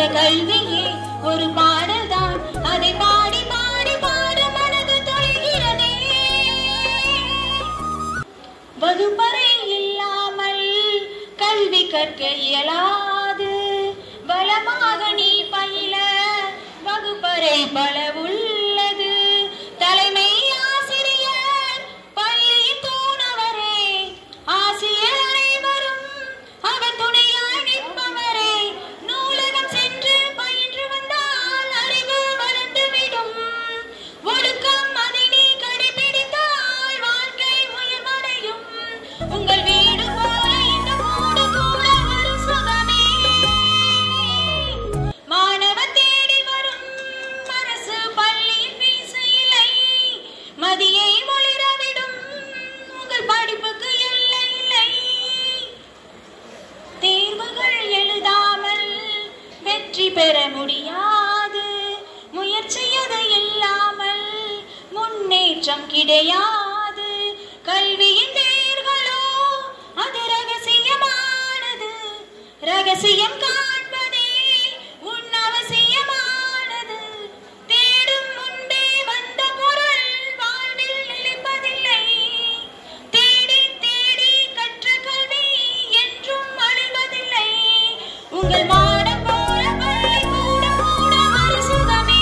கல்வியே ஒரு பாடல்தான், அதை பாடி பாடி பாட மனது தொலைகிறதே. வகுப்பறை இல்லாமல் கல்வி கற்க இயலாது, பலமாக நீ பயில வகுப்பறை பல உள்ளது. தலைமை ஆசிரியர் பள்ளியின் தூணவரே, ஆசிரியர் அனைவரும் அவர் துணையாய் நிற்பவரே. நூலகம் சென்று பயின்று வந்தால் அறிவு வளர்ந்துவிடும். ஒழுக்கம் அதை நீ கடைபிடித்தால் வாழ்க்கை உயர்வடையும். உங்கள் வீடு போல இந்த மூடு கூட ஒரு சுகமே. மாணவன் தேடி வரும் அரசு பள்ளியில் ஃபீஸ் இல்லை, மதியை ஒளிரவிடும். உங்கள் படிப்புக்கு எல்லை இல்லை. தேர்வுகள் எழுதாமல் வெற்றி பெற முடியாது, முயற்சி அது இல்லாமல் முன்னேற்றம் கிடையாது. கல்வியின் தேர்களோ அது ரகசியமானது, ரகசியம் காண்பதே உன் அவசியமானது. தேடும் முன்பே வந்த பொருள் வாழ்வில் நிலைப்பதில்லை, தேடி தேடி கற்ற கல்வி என்றும் அழிவதில்லை. உங்கள் மாடம் போல பள்ளி கூட கூட ஒரு சுகமே.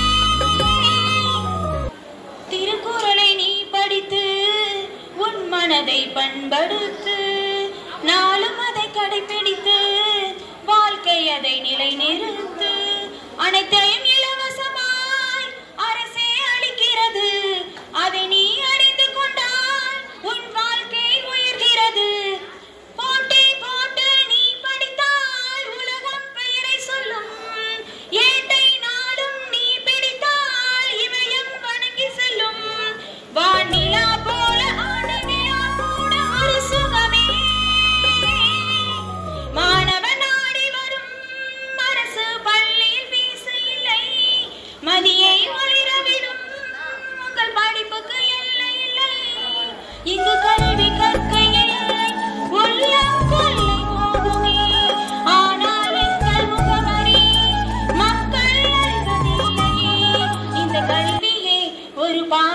திருக்குறளை நீ படித்து உன் மனதை பண்படுத்து, நாளும் அதை கடைபிடித்து வாழ்க்கை அதை நிலைநிறுத்து. அனைத்தையும் இலவசமாய் அரசே அளிக்கிறது, அதை நீ அறிந்து கொண்டால் உன் வாழ்க்கை உயர்கிறது. போட்டி போட்டு நீ படித்தால் உலகம் பெயரை சொல்லும். ஏட்டை நாடும் நீ பிடித்தால் இமயம் வணங்கி செல்லும். வானிலா போல ஆனநிலா கூட ஒரு சுகமே. மாணவன் நாடி வரும் அரசு பள்ளியில் ஃபீஸ் இல்லை, மதியை ஒளிரவிடும். உங்கள் படிப்புக்கு எல்லை இல்லை. இங்கு கல்வி கற்க இல்லை, உள்ளம் கொள்ளை போகுமே. ஆனால் எங்கள் முகவரி மக்கள் அறிவதில்லையே. இந்த கல்வியே ஒரு